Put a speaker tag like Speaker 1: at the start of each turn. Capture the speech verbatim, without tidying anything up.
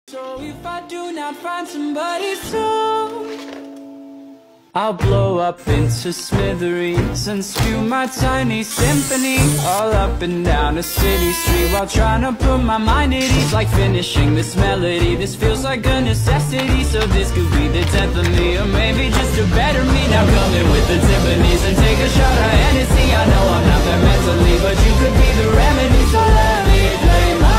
Speaker 1: So if I do not find somebody soon, I'll blow up into smithereens and spew my tiny symphony all up and down a city street, while trying to put my mind at ease. Like finishing this melody, this feels like a necessity. So this could be the death of me, or maybe just a better me. Now come in with the Tiffany's and take a shot of Hennessy. I know I'm not there mentally, but you could be the remedy. So let me play my